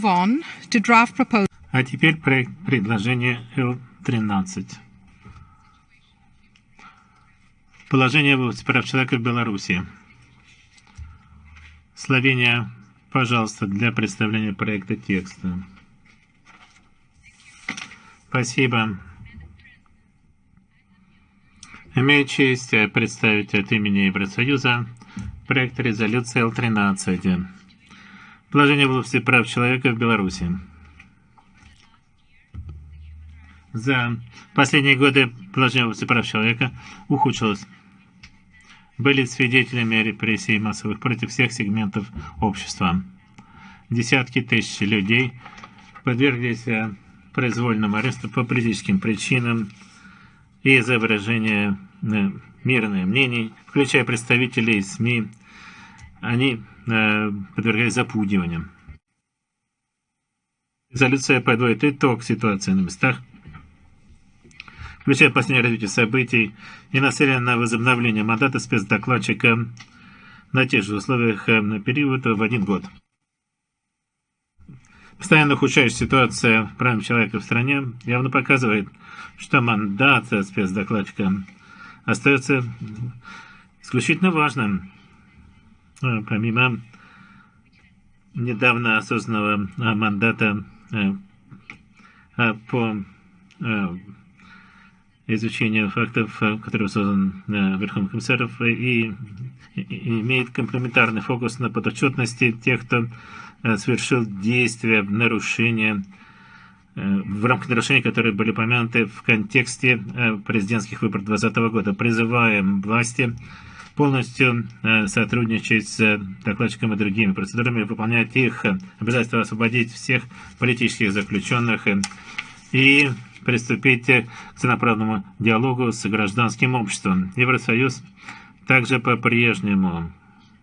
А теперь проект предложения Л-13. Положение в области прав человека в Беларуси. Словения, пожалуйста, для представления проекта текста. Спасибо. Имею честь представить от имени Евросоюза проект резолюции Л-13. Положение в области прав человека в Беларуси. За последние годы положение в области прав человека ухудшилось. Были свидетелями репрессий массовых против всех сегментов общества. Десятки тысяч людей подверглись произвольному аресту по политическим причинам и за выражение мирных мнений, включая представителей СМИ. Они подвергались запугиванию. Резолюция подводит итог ситуации на местах, включая последнее развитие событий, и нацелена на возобновление мандата спецдокладчика на тех же условиях на период в 1 год. Постоянно ухудшающаяся ситуация прав человека в стране явно показывает, что мандат спецдокладчика остается исключительно важным. Помимо недавно осознанного мандата по изучению фактов, который создан Верховным комиссаром, и имеет комплементарный фокус на подотчетности тех, кто совершил действия в нарушение, в рамках нарушений, которые были упомянуты в контексте президентских выборов 2020 года. Призываем власти полностью сотрудничать с докладчиком и другими процедурами, выполнять их обязательства освободить всех политических заключенных и приступить к целенаправленному диалогу с гражданским обществом. Евросоюз также по-прежнему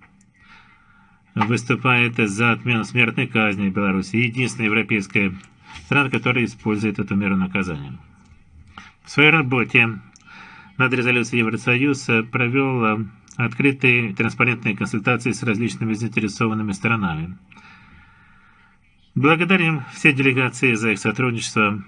выступает за отмену смертной казни в Беларуси. Единственная европейская страна, которая использует эту меру наказания. В своей работе над резолюцией Евросоюз провел открытые транспарентные консультации с различными заинтересованными сторонами. Благодарим все делегации за их сотрудничество.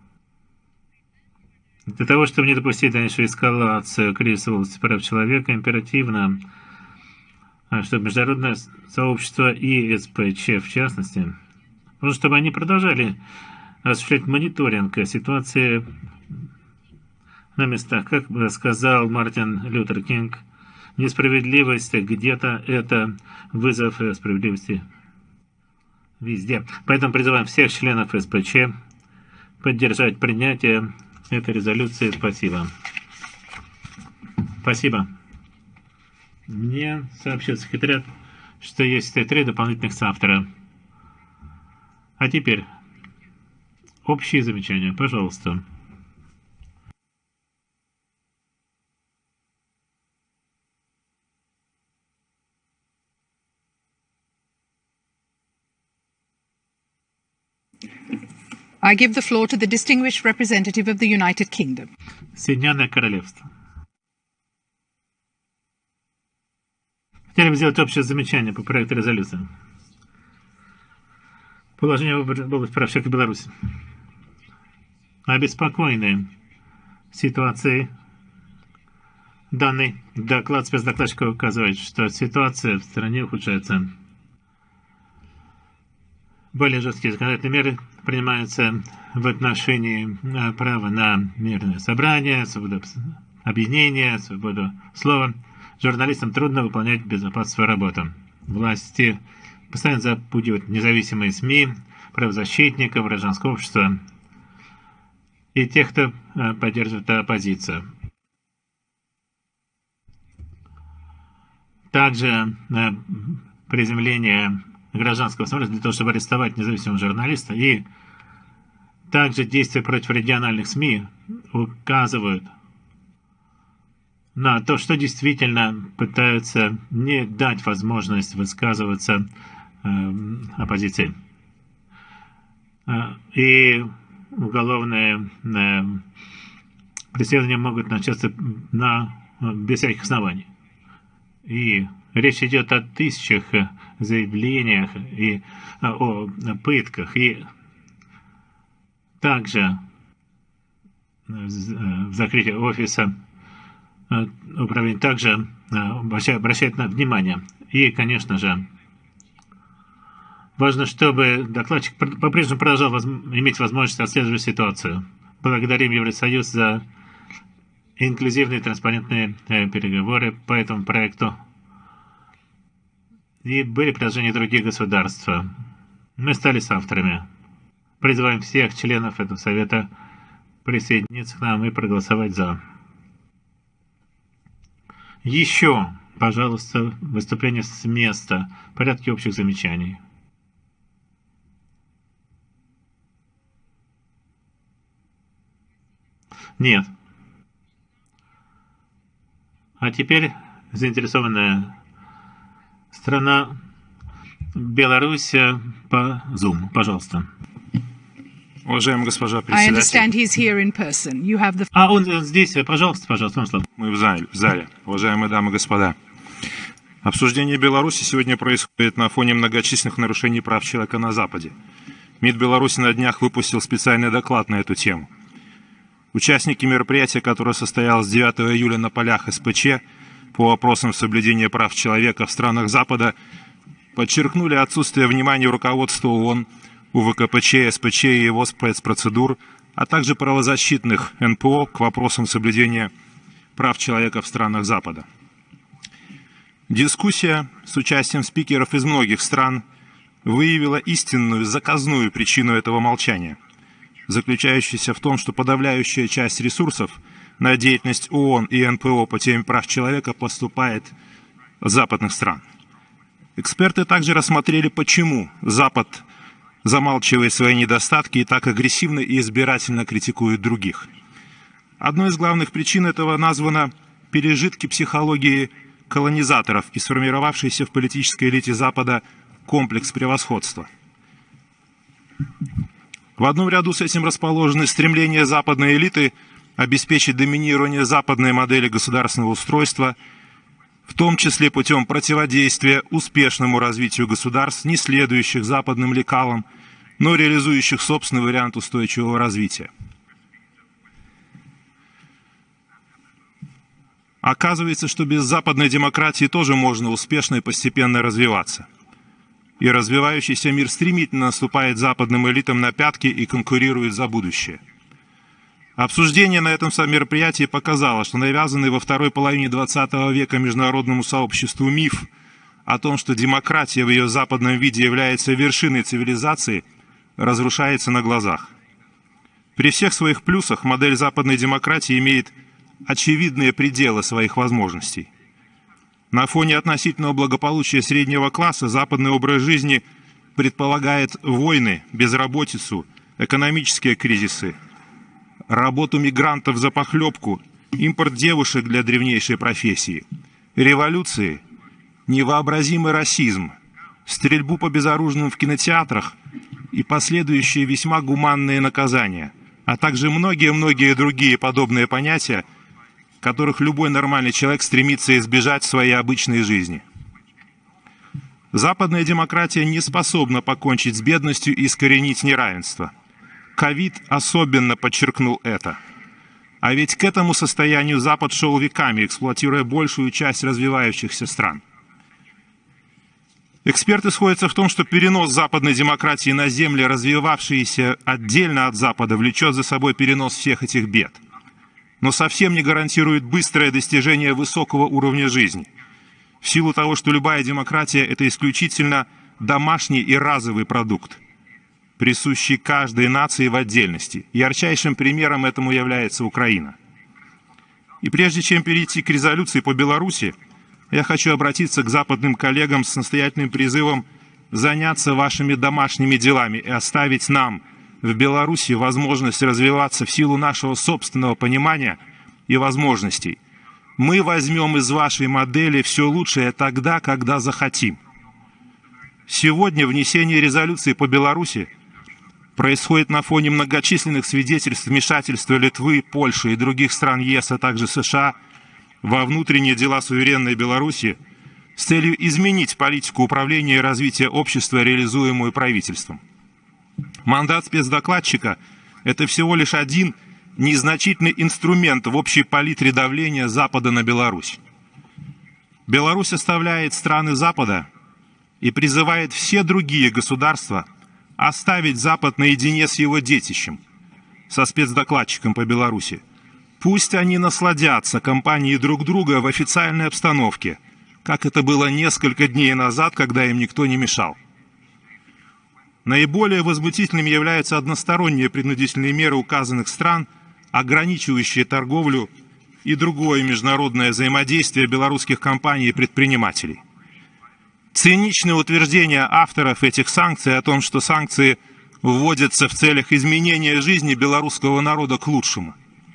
Для того, чтобы не допустить дальнейшую эскалацию кризиса в области прав человека, императивно, чтобы международное сообщество и СПЧ, в частности, чтобы они продолжали осуществлять мониторинг ситуации на местах. Как сказал Мартин Лютер Кинг, несправедливость где-то – это вызов справедливости везде. Поэтому призываем всех членов СПЧ поддержать принятие этой резолюции. Спасибо. Спасибо. Мне сообщил секретариат, что есть 3 дополнительных соавтора. А теперь общие замечания. Пожалуйста. I give the floor to the distinguished representative of the United Kingdom. Соединенное Королевство. Хотели бы сделать общее замечание по проекту резолюции. Положение в области прав человека в Беларуси. Обеспокоены ситуацией. Данный доклад спецдокладчика указывает, что ситуация в стране ухудшается. Более жесткие законодательные меры принимаются в отношении права на мирное собрание, свободу объединения, свободу слова. Журналистам трудно выполнять безопасную свою работу. Власти постоянно запугивают независимые СМИ, правозащитников, гражданского общества и тех, кто поддерживает оппозицию. Также приземление гражданского самолета для того, чтобы арестовать независимого журналиста, и также действия против региональных СМИ указывают на то, что действительно пытаются не дать возможность высказываться оппозиции. И уголовные преследования могут начаться без всяких оснований. И Речь идет о тысячах заявлениях и о пытках, и также в закрытии офиса управления также обращает на внимание. И, конечно же, важно, чтобы докладчик по-прежнему продолжал иметь возможность отслеживать ситуацию. Благодарим Евросоюз за инклюзивные транспарентные переговоры по этому проекту. И были предложения других государств. Мы стали соавторами. Призываем всех членов этого совета присоединиться к нам и проголосовать за. Еще, пожалуйста, выступление с места в порядке общих замечаний. Нет. А теперь заинтересованная страна Беларусь по Zoom. Пожалуйста. Уважаемая госпожа I understand председатель. he's here in person. You have the... Он здесь. Пожалуйста, пожалуйста, вам слово. Мы в зале. Уважаемые дамы и господа. Обсуждение Беларуси сегодня происходит на фоне многочисленных нарушений прав человека на Западе. МИД Беларуси на днях выпустил специальный доклад на эту тему. Участники мероприятия, которое состоялось 9 июля на полях СПЧ по вопросам соблюдения прав человека в странах Запада, подчеркнули отсутствие внимания руководства ООН, УВКПЧ, СПЧ и его спецпроцедур, а также правозащитных НПО к вопросам соблюдения прав человека в странах Запада. Дискуссия с участием спикеров из многих стран выявила истинную заказную причину этого молчания, заключающуюся в том, что подавляющая часть ресурсов на деятельность ООН и НПО по теме прав человека поступает с западных стран. Эксперты также рассмотрели, почему Запад замалчивает свои недостатки и так агрессивно и избирательно критикует других. Одной из главных причин этого названо пережитки психологии колонизаторов и сформировавшийся в политической элите Запада комплекс превосходства. В одном ряду с этим расположены стремления западной элиты обеспечить доминирование западной модели государственного устройства, в том числе путем противодействия успешному развитию государств, не следующих западным лекалам, но реализующих собственный вариант устойчивого развития. Оказывается, что без западной демократии тоже можно успешно и постепенно развиваться. И развивающийся мир стремительно наступает западным элитам на пятки и конкурирует за будущее. Обсуждение на этом мероприятии показало, что навязанный во второй половине 20 века международному сообществу миф о том, что демократия в ее западном виде является вершиной цивилизации, разрушается на глазах. При всех своих плюсах модель западной демократии имеет очевидные пределы своих возможностей. На фоне относительного благополучия среднего класса западный образ жизни предполагает войны, безработицу, экономические кризисы, работу мигрантов за похлебку, импорт девушек для древнейшей профессии, революции, невообразимый расизм, стрельбу по безоружным в кинотеатрах и последующие весьма гуманные наказания, а также многие-многие другие подобные понятия, которых любой нормальный человек стремится избежать в своей обычной жизни. Западная демократия не способна покончить с бедностью и искоренить неравенство. Ковид особенно подчеркнул это. А ведь к этому состоянию Запад шел веками, эксплуатируя большую часть развивающихся стран. Эксперты сходятся в том, что перенос западной демократии на земли, развивавшиеся отдельно от Запада, влечет за собой перенос всех этих бед. Но совсем не гарантирует быстрое достижение высокого уровня жизни. В силу того, что любая демократия – это исключительно домашний и разовый продукт, присущий каждой нации в отдельности. Ярчайшим примером этому является Украина. И прежде чем перейти к резолюции по Беларуси, я хочу обратиться к западным коллегам с настоятельным призывом заняться вашими домашними делами и оставить нам в Беларуси возможность развиваться в силу нашего собственного понимания и возможностей. Мы возьмем из вашей модели все лучшее тогда, когда захотим. Сегодня внесение резолюции по Беларуси происходит на фоне многочисленных свидетельств вмешательства Литвы, Польши и других стран ЕС, а также США во внутренние дела суверенной Беларуси с целью изменить политику управления и развития общества, реализуемую правительством. Мандат спецдокладчика – это всего лишь один незначительный инструмент в общей палитре давления Запада на Беларусь. Беларусь оставляет страны Запада и призывает все другие государства оставить Запад наедине с его детищем, со спецдокладчиком по Беларуси. Пусть они насладятся компанией друг друга в официальной обстановке, как это было несколько дней назад, когда им никто не мешал. Наиболее возмутительными являются односторонние принудительные меры указанных стран, ограничивающие торговлю и другое международное взаимодействие белорусских компаний и предпринимателей. Циничное утверждение авторов этих санкций о том, что санкции вводятся в целях изменения жизни белорусского народа к лучшему.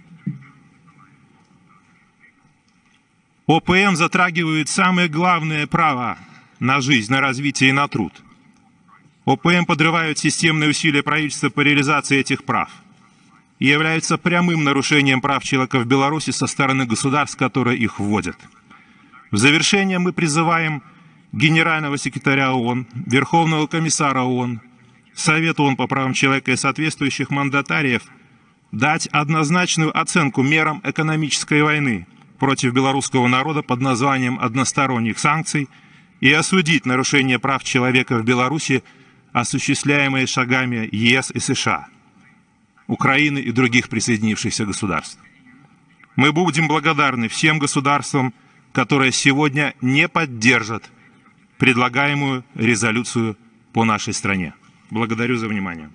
ОПМ затрагивает самые главные права на жизнь, на развитие и на труд. ОПМ подрывают системные усилия правительства по реализации этих прав и являются прямым нарушением прав человека в Беларуси со стороны государств, которые их вводят. В завершение мы призываем Генерального секретаря ООН, Верховного комиссара ООН, Совет ООН по правам человека и соответствующих мандатариев дать однозначную оценку мерам экономической войны против белорусского народа под названием односторонних санкций и осудить нарушение прав человека в Беларуси, осуществляемые шагами ЕС и США, Украины и других присоединившихся государств. Мы будем благодарны всем государствам, которые сегодня не поддержат предлагаемую резолюцию по нашей стране. Благодарю за внимание.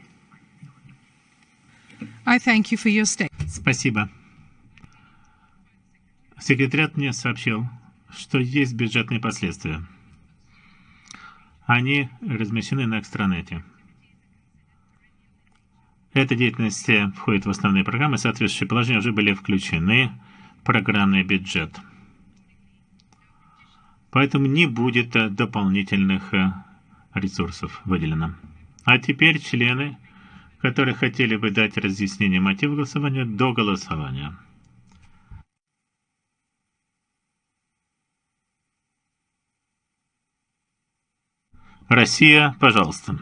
I thank you for your statement. Спасибо. Секретариат мне сообщил, что есть бюджетные последствия. Они размещены на экстранете. Эта деятельность входит в основные программы, соответствующие положения уже были включены в программный бюджет. Поэтому не будет дополнительных ресурсов выделено. А теперь члены, которые хотели бы дать разъяснение мотива голосования до голосования. Россия, пожалуйста.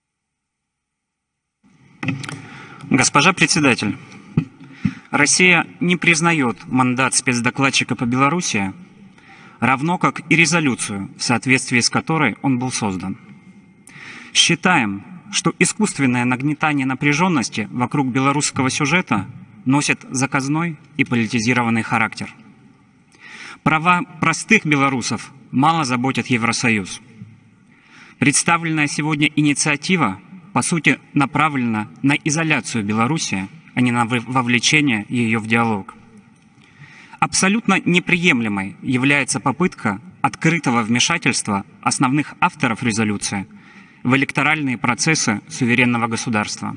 Госпожа председатель, Россия не признает мандат спецдокладчика по Беларуси, равно как и резолюцию, в соответствии с которой он был создан. Считаем, что искусственное нагнетание напряженности вокруг белорусского сюжета носит заказной и политизированный характер. Права простых белорусов мало заботят Евросоюз. Представленная сегодня инициатива, по сути, направлена на изоляцию Беларуси, а не на вовлечение ее в диалог. Абсолютно неприемлемой является попытка открытого вмешательства основных авторов резолюции в электоральные процессы суверенного государства.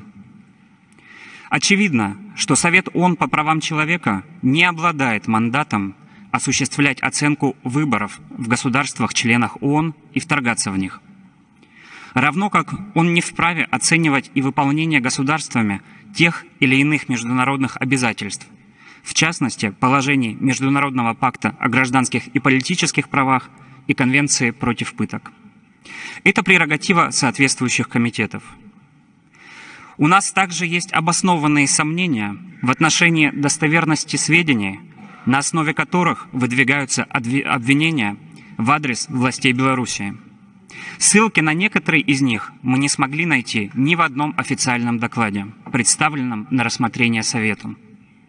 Очевидно, что Совет ООН по правам человека не обладает мандатом осуществлять оценку выборов в государствах-членах ООН и вторгаться в них. Равно как он не вправе оценивать и выполнение государствами тех или иных международных обязательств, в частности, положений Международного пакта о гражданских и политических правах и Конвенции против пыток. Это прерогатива соответствующих комитетов. У нас также есть обоснованные сомнения в отношении достоверности сведений, на основе которых выдвигаются обвинения в адрес властей Белоруссии. Ссылки на некоторые из них мы не смогли найти ни в одном официальном докладе, представленном на рассмотрение Совету.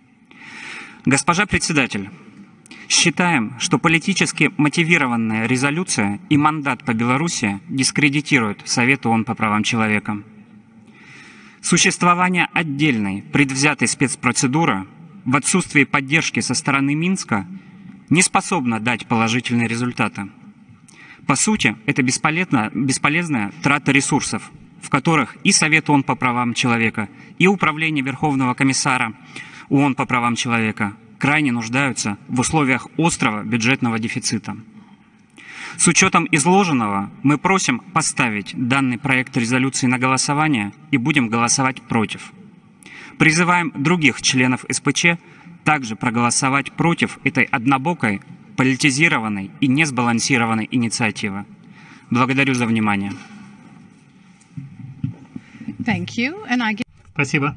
Госпожа председатель, считаем, что политически мотивированная резолюция и мандат по Беларуси дискредитируют Совет ООН по правам человека. Существование отдельной предвзятой спецпроцедуры в отсутствии поддержки со стороны Минска не способно дать положительные результаты. По сути, это бесполезная трата ресурсов, в которых и Совет ООН по правам человека, и Управление Верховного комиссара ООН по правам человека крайне нуждаются в условиях острого бюджетного дефицита. С учетом изложенного мы просим поставить данный проект резолюции на голосование и будем голосовать против. Призываем других членов СПЧ также проголосовать против этой однобокой политизированной и несбалансированной инициативы. Благодарю за внимание. Thank you, and I give... Спасибо.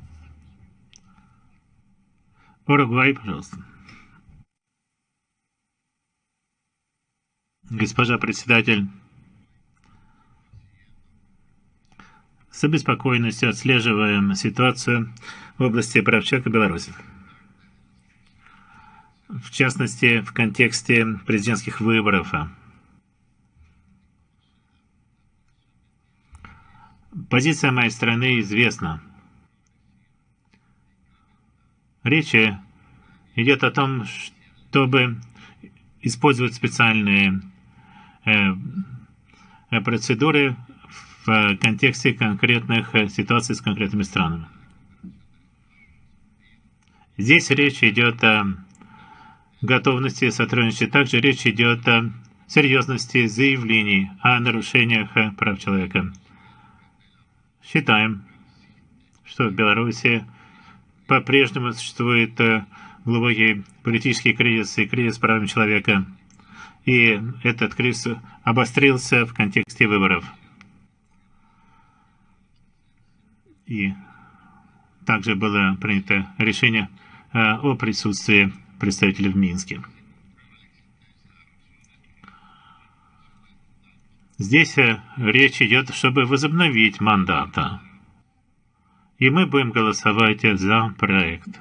Уругвай, пожалуйста. Госпожа председатель, с обеспокоенностью отслеживаем ситуацию в области прав человека в Беларуси. В частности, в контексте президентских выборов. Позиция моей страны известна. Речь идет о том, чтобы использовать специальные процедуры в контексте конкретных ситуаций с конкретными странами. Здесь речь идет о готовности сотрудничать. Также речь идет о серьезности заявлений о нарушениях прав человека. Считаем, что в Беларуси по-прежнему существует глубокий политический кризис и кризис прав человека. И этот кризис обострился в контексте выборов. И также было принято решение о присутствии представителей в Минске. Здесь речь идет, чтобы возобновить мандат. И мы будем голосовать за проект.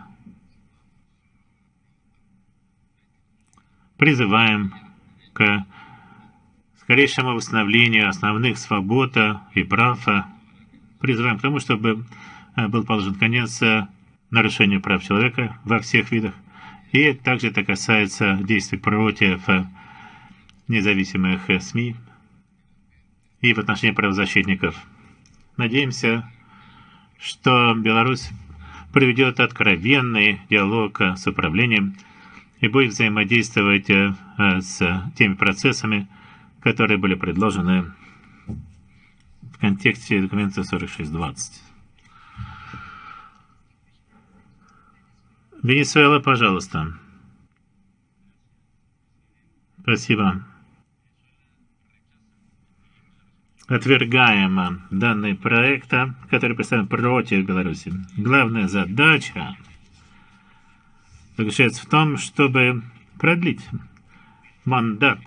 Призываем к скорейшему восстановлению основных свобод и прав. Призываем к тому, чтобы был положен конец нарушению прав человека во всех видах. И также это касается действий против независимых СМИ и в отношении правозащитников. Надеемся, что Беларусь проведет откровенный диалог с управлением и будет взаимодействовать с теми процессами, которые были предложены в контексте документа 4620. Венесуэла, пожалуйста. Спасибо. Отвергаем данный проект, который представлен против Беларуси. Главная задача заключается в том, чтобы продлить мандат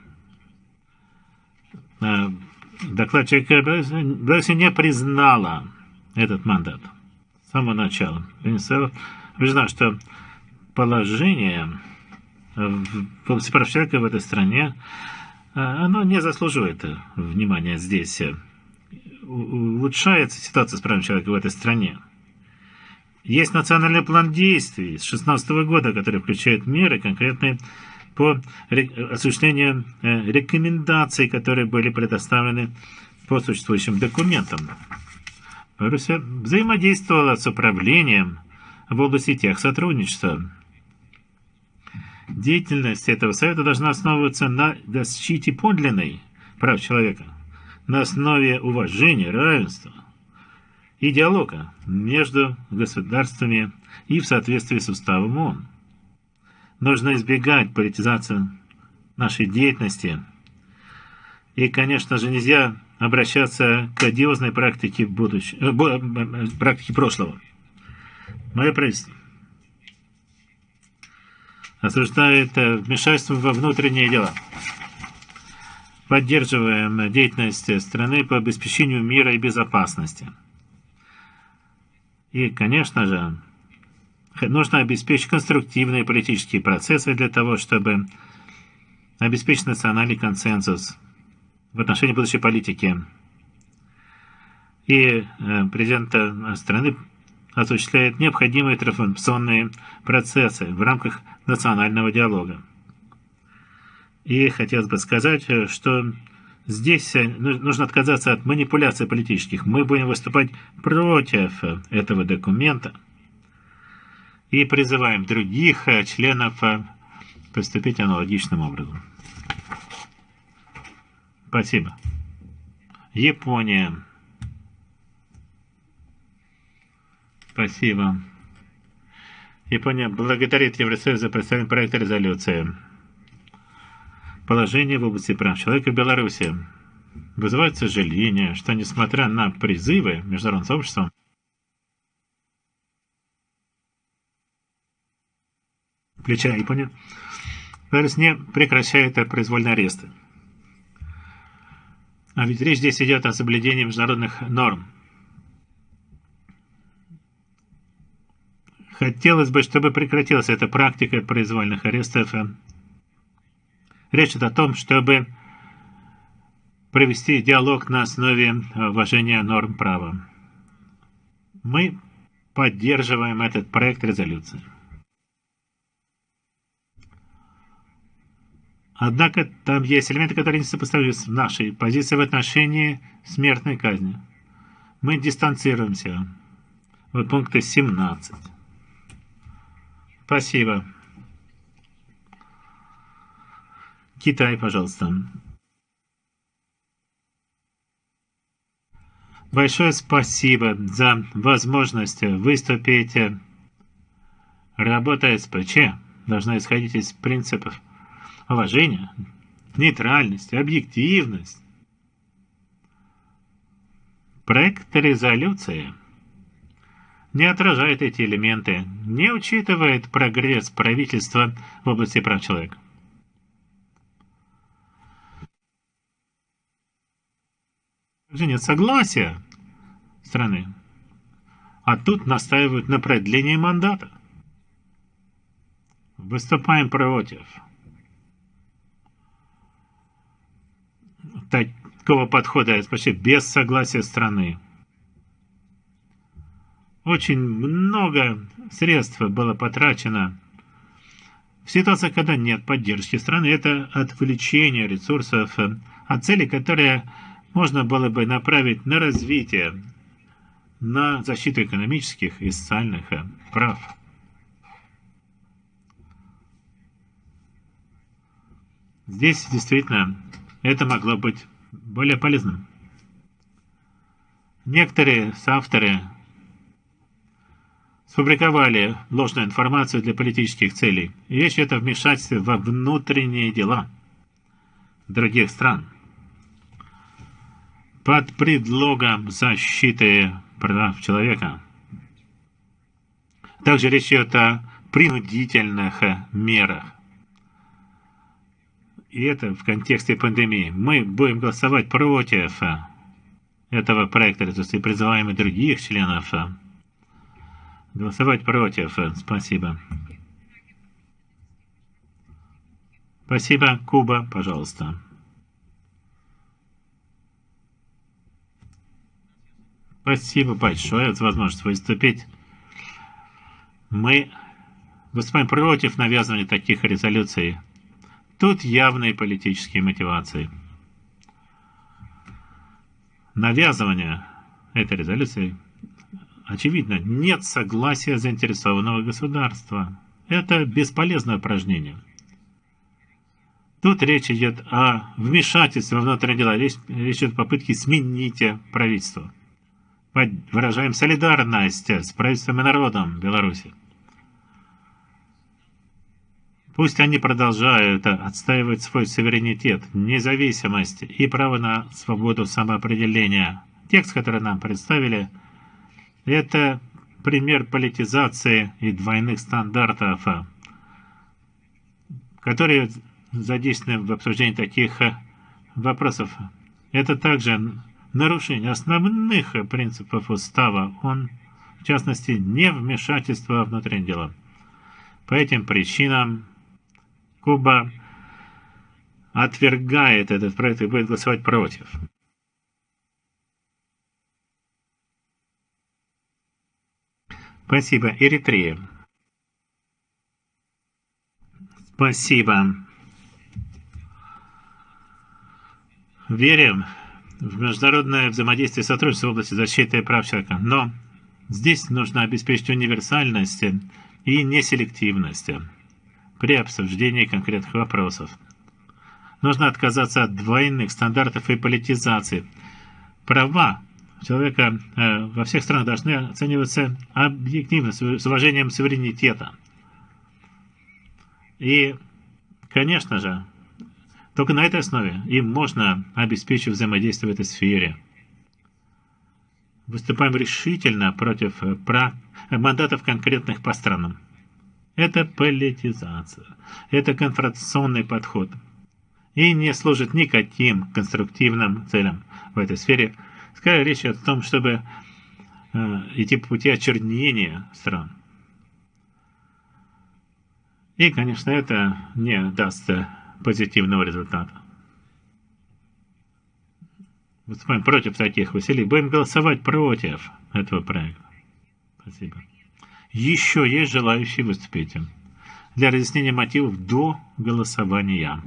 докладчик Беларусь не признала этот мандат с самого начала. Венесуэла убеждена, что положение в области прав человека в этой стране оно не заслуживает внимания здесь. Улучшается ситуация с правами человека в этой стране. Есть национальный план действий с 2016 года, который включает меры конкретные по осуществлению рекомендаций, которые были предоставлены по существующим документам. Беларусь взаимодействовала с управлением в области техсотрудничества. Деятельность этого совета должна основываться на защите подлинной прав человека, на основе уважения, равенства и диалога между государствами и в соответствии с уставом ООН. Нужно избегать политизации нашей деятельности. И, конечно же, нельзя обращаться к одиозной практике практике прошлого. Мое правительство осуждает вмешательство во внутренние дела. Поддерживаем деятельность страны по обеспечению мира и безопасности. И, конечно же, нужно обеспечить конструктивные политические процессы для того, чтобы обеспечить национальный консенсус в отношении будущей политики. И президент страны осуществляет необходимые трансформационные процессы в рамках национального диалога. И хотелось бы сказать, что здесь нужно отказаться от манипуляций политических. Мы будем выступать против этого документа и призываем других членов поступить аналогичным образом. Спасибо. Япония. положение в области прав человека в Беларуси. Вызывает сожаление, что несмотря на призывы международного сообщества, включая Японию, Беларусь не прекращает произвольные аресты. А ведь речь здесь идет о соблюдении международных норм. Хотелось бы, чтобы прекратилась эта практика произвольных арестов. Речь идет о том, чтобы провести диалог на основе уважения норм права. Мы поддерживаем этот проект резолюции. Однако там есть элементы, которые не сопоставимы с нашей позицией в отношении смертной казни. Мы дистанцируемся от пункта 17. Спасибо. Китай, пожалуйста. Большое спасибо за возможность выступить. Работа СПЧ должна исходить из принципов уважения, нейтральности, объективность. Проект резолюции не отражает эти элементы, не учитывает прогресс правительства в области прав человека. Также нет согласия страны, а тут настаивают на продлении мандата. Выступаем против такого подхода, почти без согласия страны. Очень много средств было потрачено в ситуации, когда нет поддержки страны. Это отвлечение ресурсов от целей, которые можно было бы направить на развитие, на защиту экономических и социальных прав. Здесь действительно это могло быть более полезным. Некоторые соавторы сфабриковали ложную информацию для политических целей. И речь идет о вмешательстве во внутренние дела других стран под предлогом защиты прав человека. Также речь идет о принудительных мерах. И это в контексте пандемии. Мы будем голосовать против этого проекта резолюции, призываем и других членов голосовать против. Спасибо. Спасибо. Куба, пожалуйста. Спасибо большое за возможность выступить. Мы выступаем против навязывания таких резолюций. Тут явные политические мотивации. Навязывание этой резолюции, очевидно, нет согласия заинтересованного государства. Это бесполезное упражнение. Тут речь идет о вмешательстве во внутренние дела. Речь идет о попытке сменить правительство. Выражаем солидарность с правительством и народом Беларуси. Пусть они продолжают отстаивать свой суверенитет, независимость и право на свободу самоопределения. Текст, который нам представили, это пример политизации и двойных стандартов, которые задействованы в обсуждении таких вопросов. Это также нарушение основных принципов устава, в частности, не вмешательство во внутренние дела. По этим причинам Куба отвергает этот проект и будет голосовать против. Спасибо. Эритрея. Спасибо. Верим в международное взаимодействие и сотрудничество в области защиты прав человека, но здесь нужно обеспечить универсальность и неселективность при обсуждении конкретных вопросов. Нужно отказаться от двойных стандартов и политизации. Права человека во всех странах должны оцениваться объективно, с уважением суверенитета. И, конечно же, Только на этой основе им можно обеспечить взаимодействие в этой сфере. Выступаем решительно против мандатов конкретных по странам. Это политизация, это конфронтационный подход и не служит никаким конструктивным целям в этой сфере. Скорее речь идет о том, чтобы идти по пути очернения стран. И, конечно, это не даст позитивного результата. Выступаем против таких усилий. Будем голосовать против этого проекта. Спасибо. Еще есть желающие выступить для разъяснения мотивов до голосования.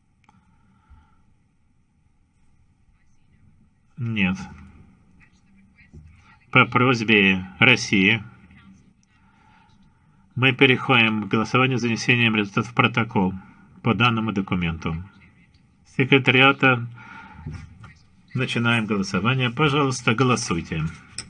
Нет. По просьбе России мы переходим к голосованию с занесением результатов в протокол по данному документу. Секретариата начинаем голосование. Пожалуйста, голосуйте.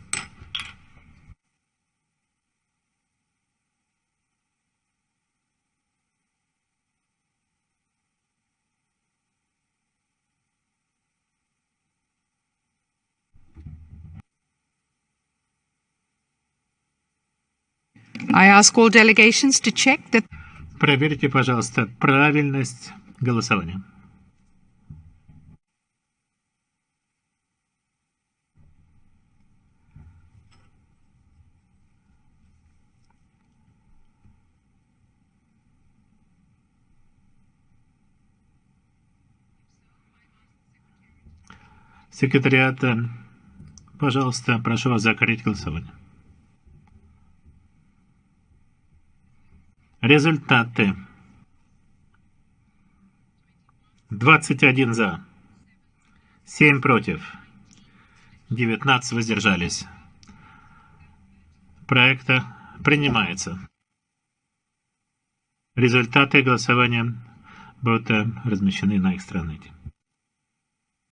I ask all delegations to check that. Проверьте, пожалуйста, правильность голосования. Секретариат, пожалуйста, прошу вас закрыть голосование. Результаты. 21 за, 7 против, 19 воздержались. Проекта принимается. Результаты голосования будут размещены на экстранете.